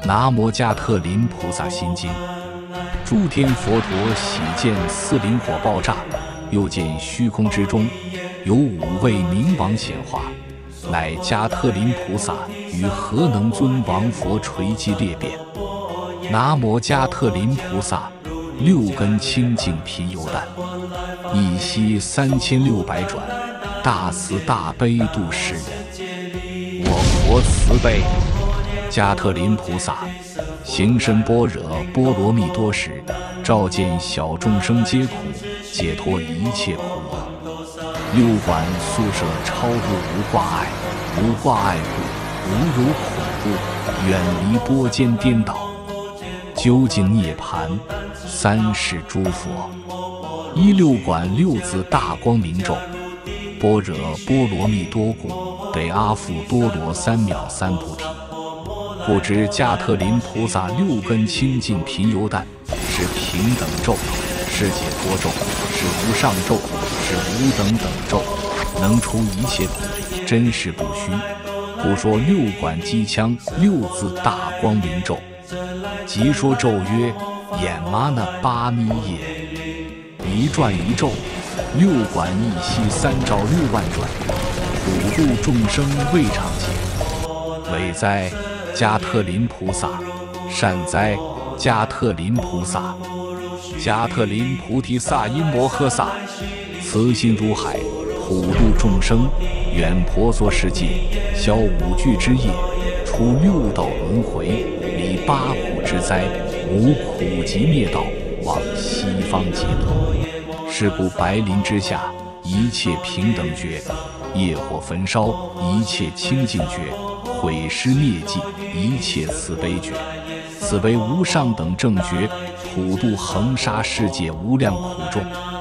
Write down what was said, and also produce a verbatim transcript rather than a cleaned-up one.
南无迦特林菩萨心经。诸天佛陀喜见四灵火爆炸，又见虚空之中有五位明王显化，乃迦特林菩萨与何能尊王佛垂基列变。南无迦特林菩萨，六根清净频游淡，一息三千六百转，大慈大悲度世人。我佛慈悲，迦特林菩萨行深般若波罗蜜多时，照见小众生皆苦，解脱一切苦厄。六管宿舍超入无挂碍，无挂碍故，无有恐怖，远离波间颠倒，究竟涅槃，三世诸佛。一六管六字大光明咒，般若波罗蜜多故，得阿耨多罗三藐三菩提。不知迦特林菩萨六根清净频游淡，是平等咒，是解脱咒，是无上咒，是无等等咒，能除一切苦，真实不虚。故说六管机枪六字大光明咒。即说咒曰：眼麻那巴咪耶，一转一咒，六管一息三兆六万转，普度众生未尝解。伟哉迦特林菩萨，善哉迦特林菩萨。迦特林菩提萨因摩诃萨，慈心如海，普度众生，远婆娑世界，消五俱之业，除六道轮回，离八苦之灾，无苦集灭道，往西方极乐。是故白林之下，一切平等觉，业火焚烧，一切清净觉，毁尸灭迹，一切慈悲觉。此为无上等正觉，普度恒沙世界无量苦众。